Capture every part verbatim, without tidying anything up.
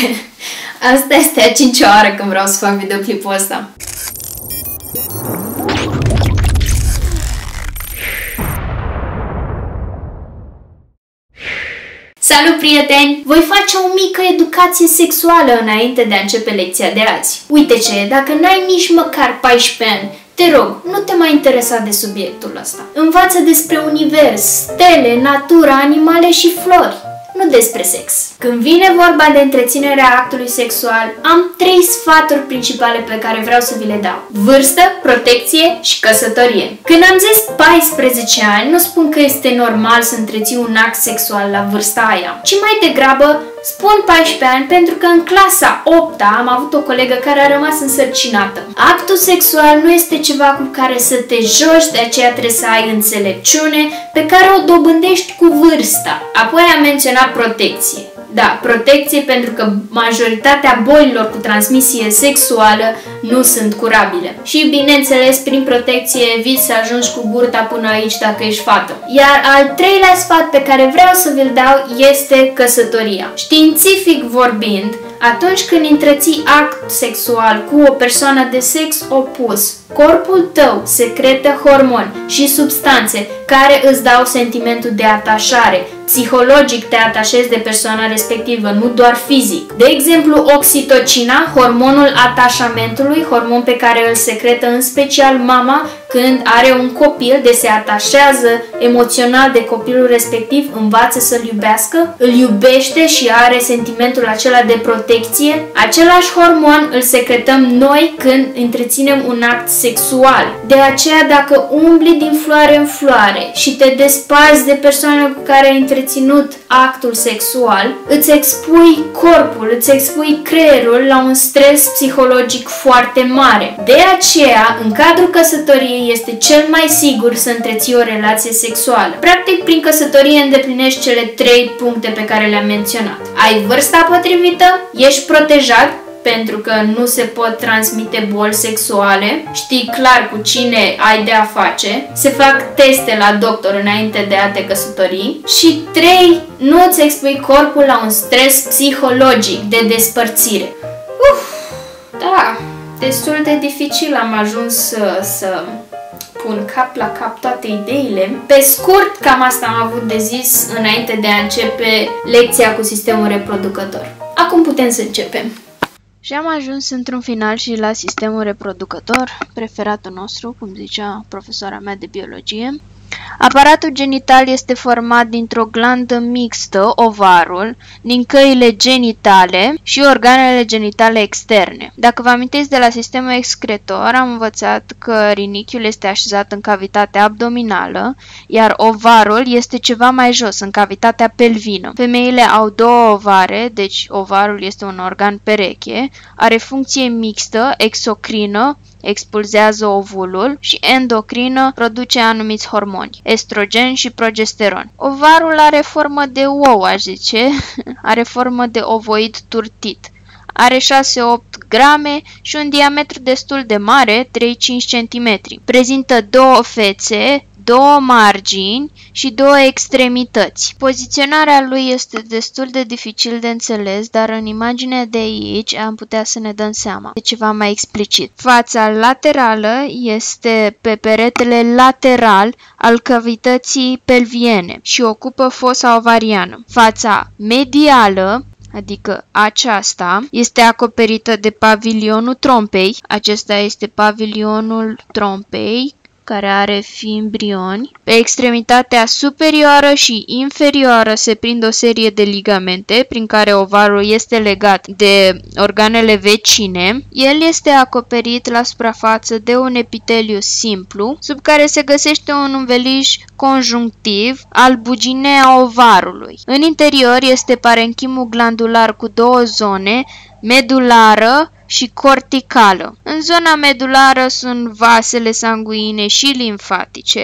Asta este a cincea oară când vreau să fac videoclipul ăsta. Salut, prieteni! Voi face o mică educație sexuală înainte de a începe lecția de azi. Uite ce, dacă n-ai nici măcar paisprezece ani, te rog, nu te mai interesa de subiectul ăsta. Învață despre univers, stele, natura, animale și flori, nu despre sex. Când vine vorba de întreținerea actului sexual, am trei sfaturi principale pe care vreau să vi le dau. Vârstă, protecție și căsătorie. Când am zis paisprezece ani, nu spun că este normal să întreții un act sexual la vârsta aia, ci mai degrabă spun paisprezece ani pentru că în clasa opta am avut o colegă care a rămas însărcinată. Actul sexual nu este ceva cu care să te joci, de aceea trebuie să ai înțelepciune pe care o dobândești cu vârsta. Apoi am menționat protecție. Da, protecție pentru că majoritatea bolilor cu transmisie sexuală nu sunt curabile. Și bineînțeles, prin protecție eviți să ajungi cu burta până aici dacă ești fată. Iar al treilea sfat pe care vreau să vi-l dau este căsătoria. Științific vorbind, atunci când întreții act sexual cu o persoană de sex opus, corpul tău secretă hormoni și substanțe care îți dau sentimentul de atașare. Psihologic te atașezi de persoana respectivă, nu doar fizic. De exemplu, oxitocina, hormonul atașamentului, hormon pe care îl secretă în special mama când are un copil, de se atașează emoțional de copilul respectiv, învață să-l iubească, îl iubește și are sentimentul acela de protecție. Același hormon îl secretăm noi când întreținem un act sexual. De aceea, dacă umbli din floare în floare și te desparți de persoana cu care ai întreținut actul sexual, îți expui corpul, îți expui creierul la un stres psihologic foarte mare. De aceea, în cadrul căsătoriei este cel mai sigur să întreții o relație sexuală. Practic, prin căsătorie îndeplinești cele trei puncte pe care le-am menționat. Ai vârsta potrivită, ești protejat, pentru că nu se pot transmite boli sexuale, știi clar cu cine ai de a face, se fac teste la doctor înainte de a te căsători și trei. Nu îți expui corpul la un stres psihologic de despărțire. Uf, da, destul de dificil am ajuns să, să pun cap la cap toate ideile. Pe scurt, cam asta am avut de zis înainte de a începe lecția cu sistemul reproducător. Acum putem să începem. Și am ajuns într-un final și la sistemul reproducător, preferatul nostru, cum zicea profesoara mea de biologie. Aparatul genital este format dintr-o glandă mixtă, ovarul, din căile genitale și organele genitale externe. Dacă vă amintiți de la sistemul excretor, am învățat că rinichiul este așezat în cavitatea abdominală, iar ovarul este ceva mai jos, în cavitatea pelvină. Femeile au două ovare, deci ovarul este un organ pereche, are funcție mixtă, exocrină, expulzează ovulul, și endocrină, produce anumiți hormoni, estrogen și progesteron. Ovarul are formă de ou, aș zice, are formă de ovoid turtit. Are șase opt grame și un diametru destul de mare, trei cinci centimetri. Prezintă două fețe, două margini și două extremități. Poziționarea lui este destul de dificil de înțeles, dar în imaginea de aici am putea să ne dăm seama de ceva mai explicit. Fața laterală este pe peretele lateral al cavității pelviene și ocupă fosa ovariană. Fața medială, adică aceasta, este acoperită de pavilionul trompei. Acesta este pavilionul trompei, care are fimbrioni. Pe extremitatea superioară și inferioară se prind o serie de ligamente prin care ovarul este legat de organele vecine. El este acoperit la suprafață de un epiteliu simplu, sub care se găsește un înveliș conjunctiv al buginea ovarului. În interior este parenchimul glandular cu două zone, medulară și corticală. În zona medulară sunt vasele sanguine și limfatice,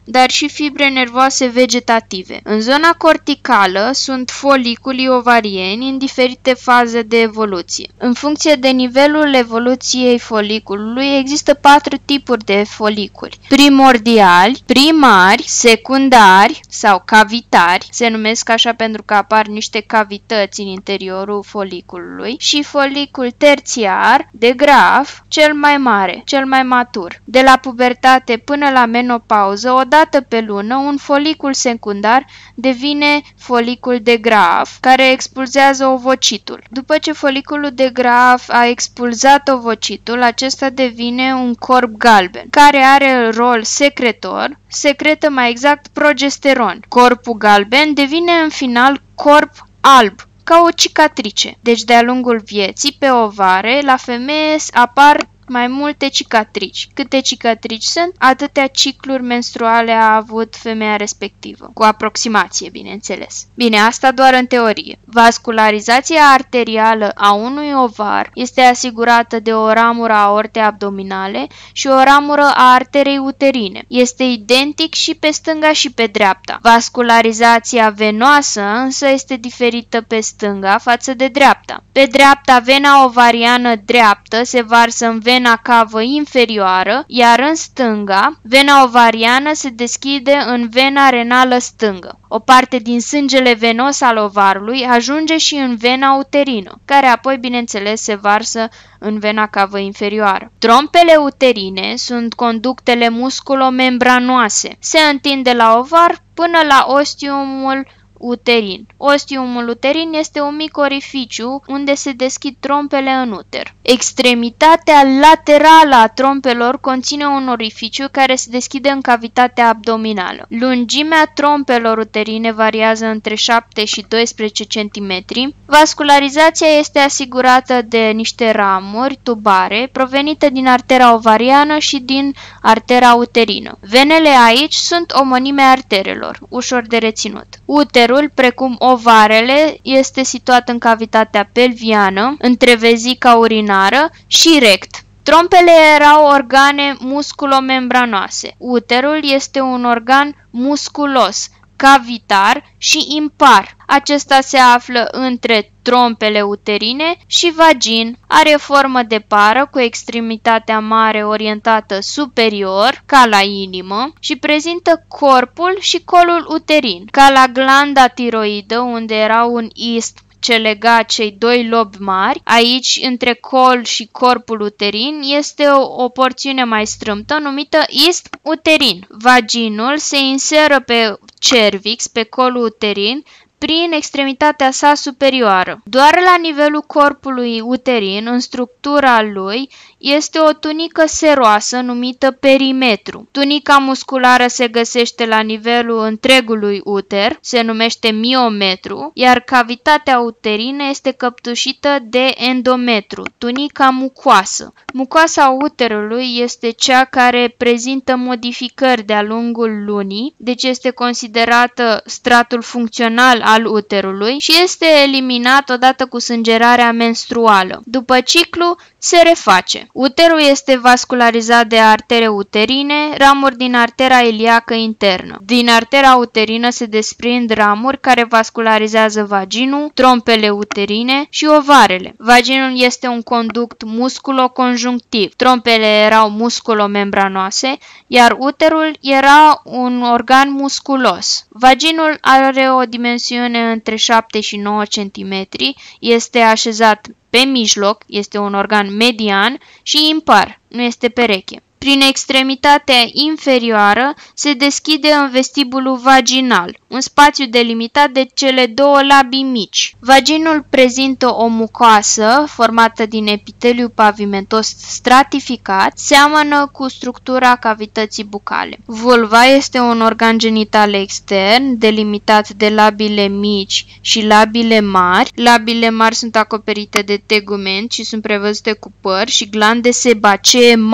dar și fibre nervoase vegetative. În zona corticală sunt foliculii ovarieni în diferite faze de evoluție. În funcție de nivelul evoluției foliculului, există patru tipuri de foliculi. Primordiali, primari, secundari sau cavitari, se numesc așa pentru că apar niște cavități în interiorul foliculului, și folicul terțiar, de graf, cel mai mare, cel mai matur. De la pubertate până la menopauză, o dată pe lună, un folicul secundar devine folicul de graf, care expulzează ovocitul. După ce foliculul de graf a expulzat ovocitul, acesta devine un corp galben, care are rol secretor, secretă mai exact progesteron. Corpul galben devine în final corp alb, ca o cicatrice. Deci, de-a lungul vieții, pe ovare, la femeie apar mai multe cicatrici. Câte cicatrici sunt, atâtea cicluri menstruale a avut femeia respectivă. Cu aproximație, bineînțeles. Bine, asta doar în teorie. Vascularizația arterială a unui ovar este asigurată de o ramură a aortei abdominale și o ramură a arterei uterine. Este identic și pe stânga și pe dreapta. Vascularizația venoasă însă este diferită pe stânga față de dreapta. Pe dreapta, vena ovariană dreaptă se varsă în vena cavă inferioară, iar în stânga, vena ovariană se deschide în vena renală stângă. O parte din sângele venos al ovarului ajunge și în vena uterină, care apoi, bineînțeles, se varsă în vena cavă inferioară. Trompele uterine sunt conductele musculomembranoase. Se întind de la ovar până la ostiumul uterin. Ostiumul uterin este un mic orificiu unde se deschid trompele în uter. Extremitatea laterală a trompelor conține un orificiu care se deschide în cavitatea abdominală. Lungimea trompelor uterine variază între șapte și doisprezece centimetri. Vascularizația este asigurată de niște ramuri tubare provenite din artera ovariană și din artera uterină. Venele aici sunt omonime arterelor, ușor de reținut. Uterul, precum ovarele, este situat în cavitatea pelviană, între vezica urinară și rect. Trompele erau organe musculomembranoase. Uterul este un organ musculos, cavitar și impar. Acesta se află între trompele uterine și vagin. Are formă de pară cu extremitatea mare orientată superior, ca la inimă, și prezintă corpul și colul uterin, ca la glanda tiroidă, unde era un istm ce lega cei doi lobi mari. Aici, între col și corpul uterin, este o, o porțiune mai strâmtă numită istm uterin. Vaginul se inseră pe cervix, pe colul uterin, prin extremitatea sa superioară. Doar la nivelul corpului uterin, în structura lui, este o tunică seroasă numită perimetru. Tunica musculară se găsește la nivelul întregului uter, se numește miometru, iar cavitatea uterină este căptușită de endometru, tunica mucoasă. Mucoasa uterului este cea care prezintă modificări de-a lungul lunii, deci este considerată stratul funcțional al uterului și este eliminat odată cu sângerarea menstruală. După ciclu, se reface. Uterul este vascularizat de artere uterine, ramuri din artera iliacă internă. Din artera uterină se desprind ramuri care vascularizează vaginul, trompele uterine și ovarele. Vaginul este un conduct musculoconjunctiv. Trompele erau musculomembranoase, iar uterul era un organ musculos. Vaginul are o dimensiune între șapte și nouă centimetri, este așezat pe mijloc, este un organ median și impar, nu este pereche. Prin extremitatea inferioară se deschide în vestibulul vaginal, un spațiu delimitat de cele două labii mici. Vaginul prezintă o mucoasă formată din epiteliu pavimentos stratificat, seamănă cu structura cavității bucale. Vulva este un organ genital extern, delimitat de labiile mici și labiile mari. Labiile mari sunt acoperite de tegument și sunt prevăzute cu păr și glande sebacee mari.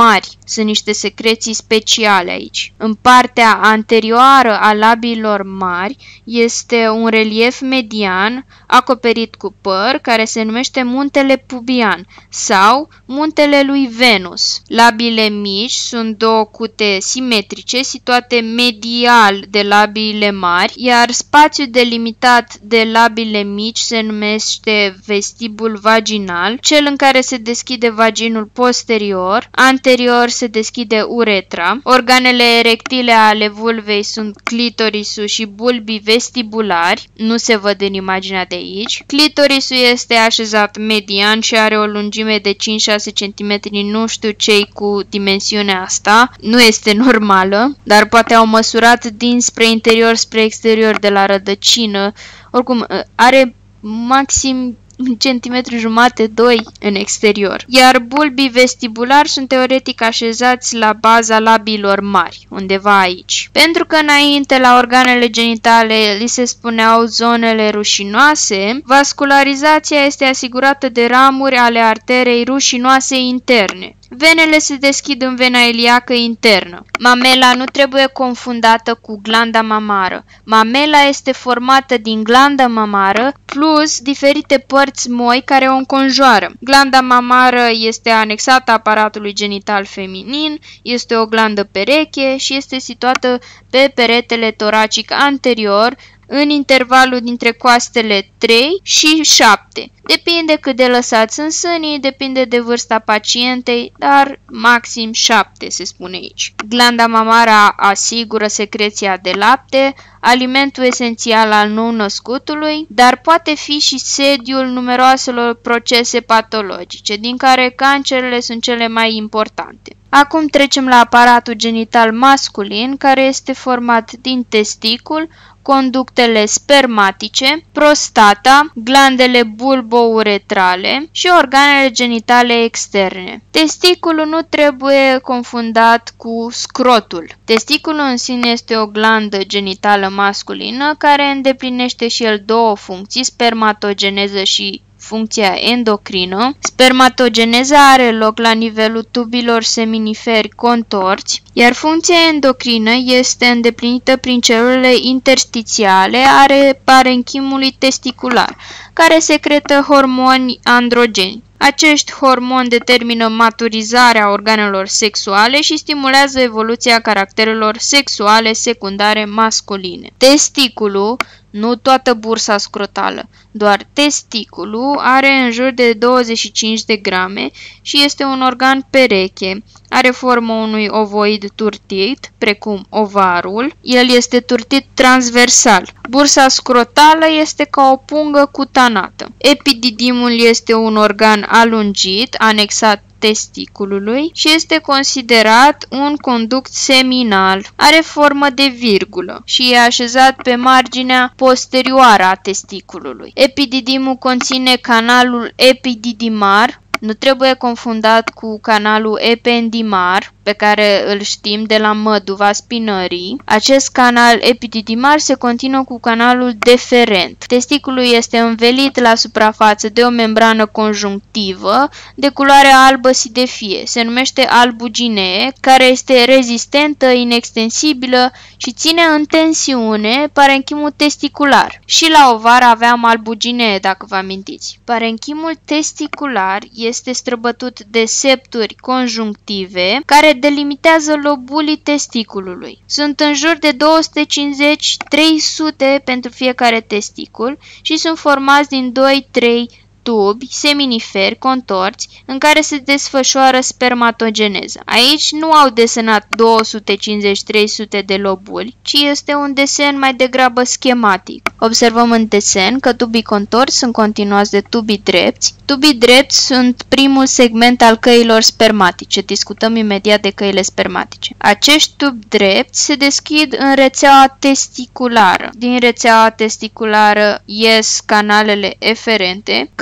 Sunt niște secreții speciale aici. În partea anterioară a labiilor mari este un relief median acoperit cu păr care se numește muntele pubian sau muntele lui Venus. Labiile mici sunt două cute simetrice situate medial de labiile mari, iar spațiul delimitat de labiile mici se numește vestibul vaginal, cel în care se deschide vaginul posterior, anterior se deschide uretra. Organele erectile ale vulvei sunt clitorisul și bulbii vestibulari, nu se văd în imaginea de aici. Clitorisul este așezat median și are o lungime de cinci șase centimetri, nu știu ce-i cu dimensiunea asta, nu este normală, dar poate au măsurat dinspre interior spre exterior de la rădăcină. Oricum, are maxim un centimetru jumate, doi în exterior. Iar bulbii vestibulari sunt teoretic așezați la baza labiilor mari, undeva aici. Pentru că înainte la organele genitale li se spuneau zonele rușinoase, vascularizația este asigurată de ramuri ale arterei rușinoase interne. Venele se deschid în vena iliacă internă. Mamela nu trebuie confundată cu glanda mamară. Mamela este formată din glanda mamară plus diferite părți moi care o înconjoară. Glanda mamară este anexată aparatului genital feminin, este o glandă pereche și este situată pe peretele toracic anterior, în intervalul dintre coastele trei și șapte. Depinde cât de lăsați în sânii, depinde de vârsta pacientei, dar maxim șapte se spune aici. Glanda mamară asigură secreția de lapte, alimentul esențial al nou-născutului, dar poate fi și sediul numeroaselor procese patologice, din care cancerele sunt cele mai importante. Acum trecem la aparatul genital masculin, care este format din testicul, conductele spermatice, prostata, glandele bulbouretrale și organele genitale externe. Testiculul nu trebuie confundat cu scrotul. Testiculul în sine este o glandă genitală masculină care îndeplinește și el două funcții, spermatogeneză și funcția endocrină. Spermatogeneza are loc la nivelul tubilor seminiferi contorți, iar funcția endocrină este îndeplinită prin celulele interstițiale ale parenchimului testicular, care secretă hormoni androgeni. Acești hormoni determină maturizarea organelor sexuale și stimulează evoluția caracterelor sexuale secundare masculine. Testiculul, nu toată bursa scrotală, doar testiculul, are în jur de douăzeci și cinci de grame și este un organ pereche. Are formă unui ovoid turtit, precum ovarul. El este turtit transversal. Bursa scrotală este ca o pungă cutanată. Epididimul este un organ alungit, anexat testiculului și este considerat un conduct seminal. Are formă de virgulă și e așezat pe marginea posterioară a testiculului. Epididimul conține canalul epididimar, nu trebuie confundat cu canalul ependimar, pe care îl știm de la măduva spinării. Acest canal epididimar se continuă cu canalul deferent. Testiculul este învelit la suprafață de o membrană conjunctivă de culoare albă sidefie. Se numește albuginee, care este rezistentă, inextensibilă și ține în tensiune parenchimul testicular. Și la ovar aveam albuginee, dacă vă amintiți. Parenchimul testicular este străbătut de septuri conjunctive care delimitează lobulii testiculului. Sunt în jur de două sute cincizeci - trei sute pentru fiecare testicul și sunt formați din doi trei tubi seminiferi contorți în care se desfășoară spermatogeneza. Aici nu au desenat două sute cincizeci - trei sute de lobuli, ci este un desen mai degrabă schematic. Observăm în desen că tubii contorți sunt continuați de tubii drepți. Tubii drepți sunt primul segment al căilor spermatice. Discutăm imediat de căile spermatice. Acești tubi drepți se deschid în rețeaua testiculară. Din rețeaua testiculară ies canalele eferente, care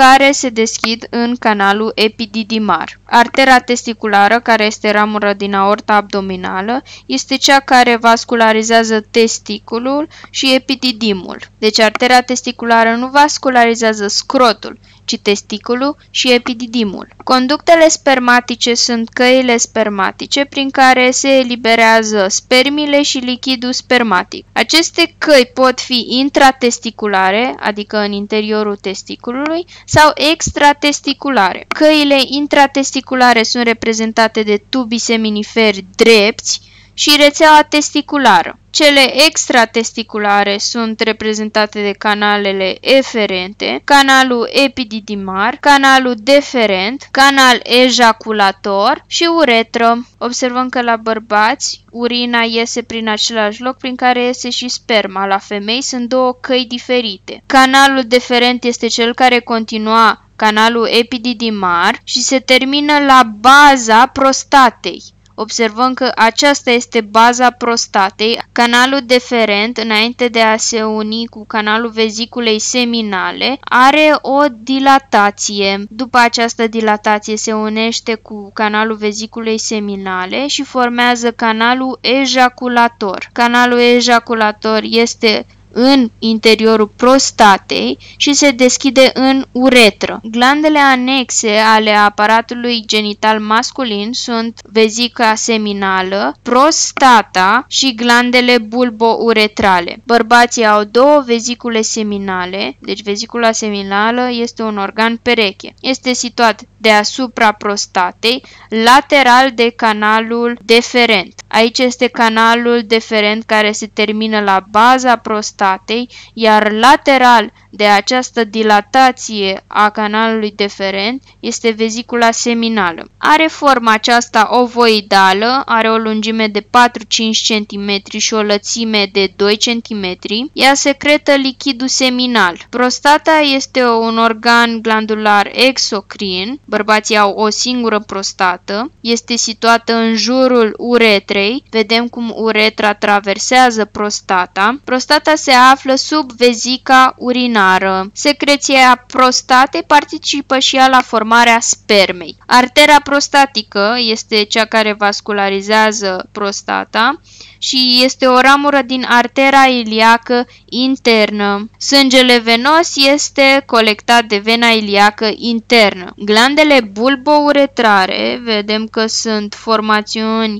care se deschid în canalul epididimar. Artera testiculară, care este ramură din aorta abdominală, este cea care vascularizează testiculul și epididimul. Deci artera testiculară nu vascularizează scrotul, ci testiculul și epididimul. Conductele spermatice sunt căile spermatice prin care se eliberează spermile și lichidul spermatic. Aceste căi pot fi intratesticulare, adică în interiorul testiculului, sau extratesticulare. Căile intratesticulare sunt reprezentate de tubii seminiferi drepți și rețeaua testiculară. Cele extratesticulare sunt reprezentate de canalele eferente, canalul epididimar, canalul deferent, canal ejaculator și uretră. Observăm că la bărbați urina iese prin același loc prin care iese și sperma. La femei sunt două căi diferite. Canalul deferent este cel care continua canalul epididimar și se termină la baza prostatei. Observăm că aceasta este baza prostatei. Canalul deferent, înainte de a se uni cu canalul veziculei seminale, are o dilatație. După această dilatație se unește cu canalul veziculei seminale și formează canalul ejaculator. Canalul ejaculator este în interiorul prostatei și se deschide în uretră. Glandele anexe ale aparatului genital masculin sunt vezica seminală, prostata și glandele bulbouretrale. Bărbații au două vezicule seminale, deci vezicula seminală este un organ pereche. Este situat deasupra prostatei, lateral de canalul deferent. Aici este canalul deferent care se termină la baza prostatei, iar lateral de această dilatație a canalului deferent este vezicula seminală. Are forma aceasta ovoidală, are o lungime de patru-cinci centimetri și o lățime de doi centimetri. Ea secretă lichidul seminal. Prostata este un organ glandular exocrin. Bărbații au o singură prostată. Este situată în jurul uretrei. Vedem cum uretra traversează prostata. Prostata se află sub vezica urinară. Secreția prostatei participă și ea la formarea spermei. Artera prostatică este cea care vascularizează prostata și este o ramură din artera iliacă internă. Sângele venos este colectat de vena iliacă internă. Glandele bulbouretrare, vedem că sunt formațiuni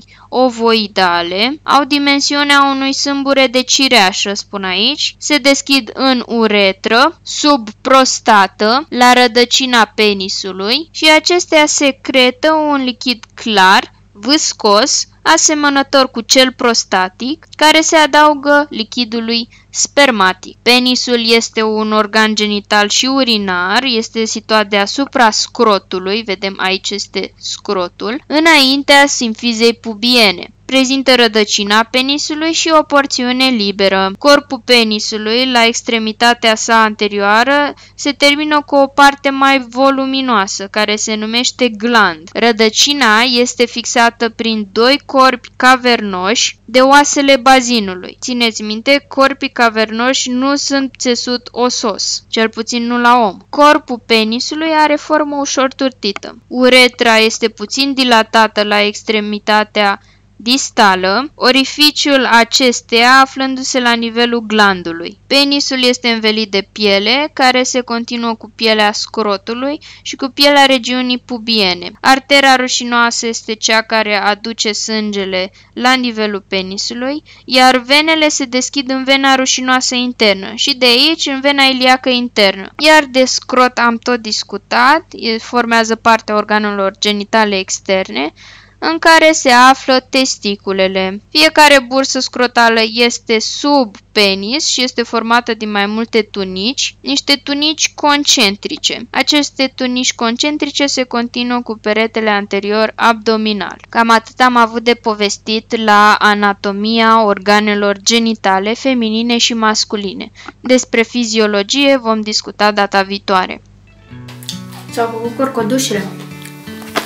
ovoidale, au dimensiunea unui sâmbure de cireașă, spun aici, se deschid în uretră, sub prostată, la rădăcina penisului și acestea secretă un lichid clar, viscos, asemănător cu cel prostatic, care se adaugă lichidului spermatic. Penisul este un organ genital și urinar, este situat deasupra scrotului, vedem aici este scrotul, înaintea simfizei pubiene. Prezintă rădăcina penisului și o porțiune liberă. Corpul penisului, la extremitatea sa anterioară, se termină cu o parte mai voluminoasă, care se numește gland. Rădăcina este fixată prin doi corpi cavernoși de oasele bazinului. Țineți minte, corpii cavernoși nu sunt țesut osos, cel puțin nu la om. Corpul penisului are formă ușor turtită. Uretra este puțin dilatată la extremitatea distală, orificiul acesteia aflându-se la nivelul glandului. Penisul este învelit de piele, care se continuă cu pielea scrotului și cu pielea regiunii pubiene. Artera rușinoasă este cea care aduce sângele la nivelul penisului, iar venele se deschid în vena rușinoasă internă și de aici în vena iliacă internă. Iar de scrot am tot discutat, formează partea organelor genitale externe, în care se află testiculele. Fiecare bursă scrotală este sub penis și este formată din mai multe tunici, niște tunici concentrice. Aceste tunici concentrice se continuă cu peretele anterior abdominal. Cam atât am avut de povestit la anatomia organelor genitale feminine și masculine. Despre fiziologie vom discuta data viitoare. S-au făcut corcodușele.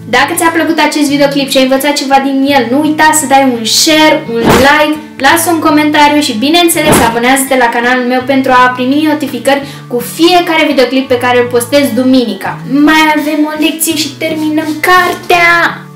Dacă ți-a plăcut acest videoclip și ai învățat ceva din el, nu uita să dai un share, un like, lasă un comentariu și bineînțeles abonează-te la canalul meu pentru a primi notificări cu fiecare videoclip pe care îl postez duminica. Mai avem o lecție și terminăm cartea!